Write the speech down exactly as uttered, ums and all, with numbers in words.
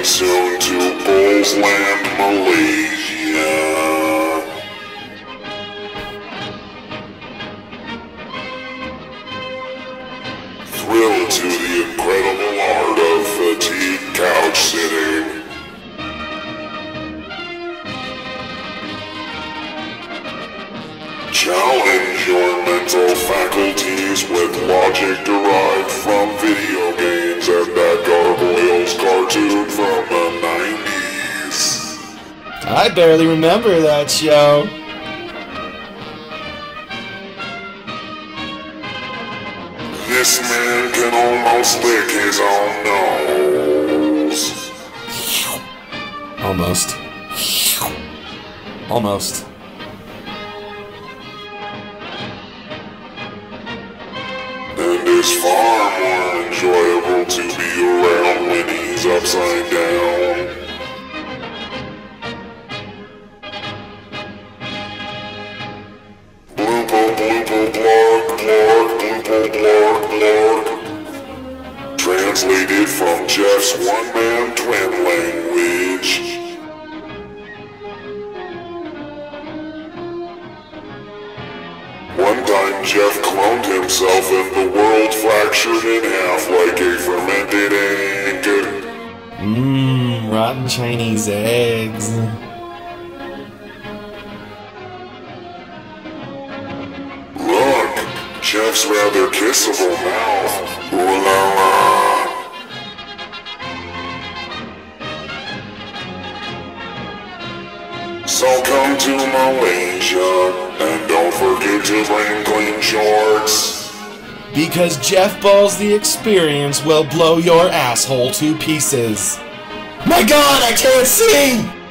Coming soon to Bowlesland Malaysia. Thrilled to the incredible art of fatigue couch sitting. Challenge your mental faculties with logic derived from video games and that Gargoyles cartoon from the nineties. I barely remember that show. This man can almost lick his own nose. Almost. Almost. And it's far more enjoyable to be around when he's upside down. Bloopo, bloopo, blarg, blarg, bloopo, blarg, blarg. Translated from Jeff's one-man twin language. One time Jeff cloned himself and the world fractured in half like a fermented egg. Mmm, rotten Chinese eggs. Look, Jeff's rather kissable mouth. Ooh la la. So come to Malaysia, and don't forget to bring clean shorts. Because Jeff Balls the Experience will blow your asshole to pieces. My God, I can't see!